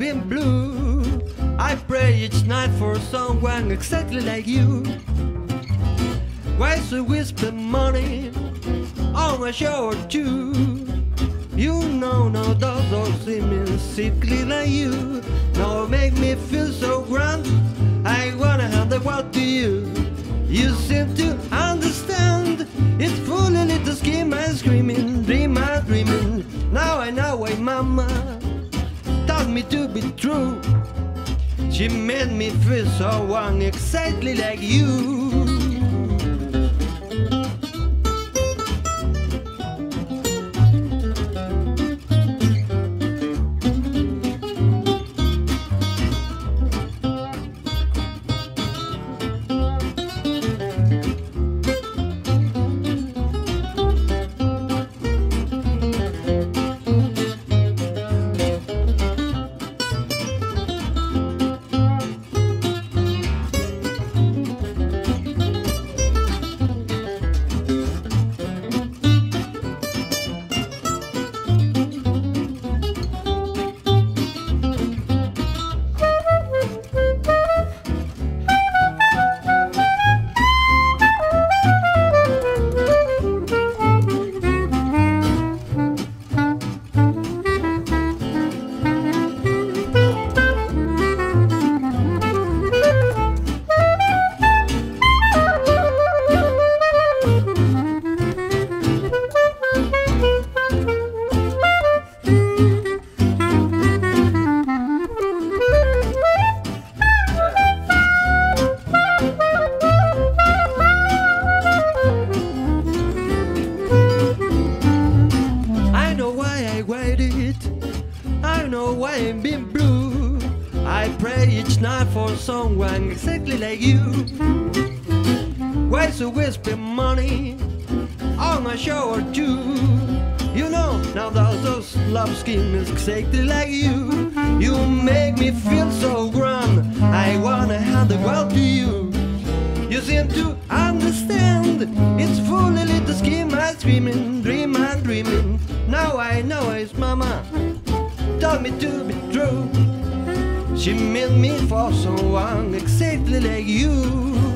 been blue. I pray each night for someone exactly like you. Why so whisper money on my shower too? You know, no, those don't seem sickly like you. Now make me feel so grand. I wanna hand the world to you. You seem to understand. It's full of little scheme and screaming, dreaming. Now I know why mama taught me to be true. She made me feel so young, exactly like you. I know why I'm being blue. I pray each night for someone exactly like you. Why so whisper money on my shower too? You know, now those love schemes exactly like you. You make me feel so grand. I wanna hand the world to you. You seem to understand. It's full of little scheme, I'm screaming, dreaming. Now I know it's mama taught me to be true. She made me for someone exactly like you.